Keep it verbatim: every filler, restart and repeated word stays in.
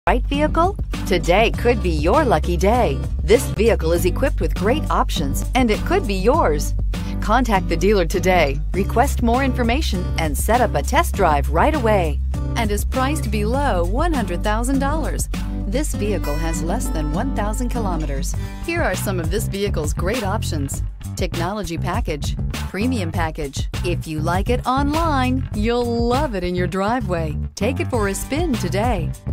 Right vehicle? Today could be your lucky day. This vehicle is equipped with great options and it could be yours. Contact the dealer today, request more information, and set up a test drive right away. And is priced below one hundred thousand dollars. This vehicle has less than one thousand kilometers. Here are some of this vehicle's great options: technology package, premium package. If you like it online, you'll love it in your driveway. Take it for a spin today.